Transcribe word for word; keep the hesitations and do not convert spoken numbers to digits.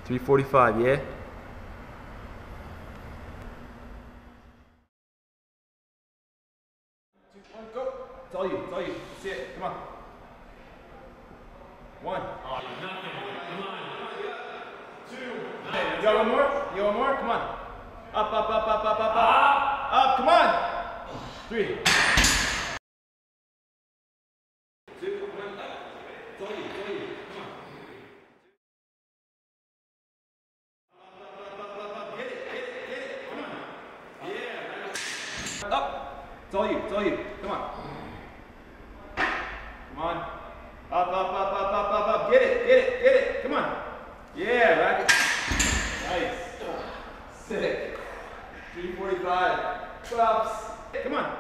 three forty-five, yeah? Two, one, go. It's all you, it's all you. See it, come on. One. Oh, nothing. Come on. Two. Hey, you got one more? You got one more? Come on. Up, up, up, up, up, up, up. Up, come on. Three. Two, one, up. It's all you, it's all you. Come on. Up, up, up, up, up. Hit it, hit it, hit it. Come on. Yeah. Up. It's all you, it's all you. Come on. Come on. Up, up, up, up, up, up, up. Get it, get it, get it. Come on. Yeah, racket. Nice. Sick. three forty-five. Props. Come on.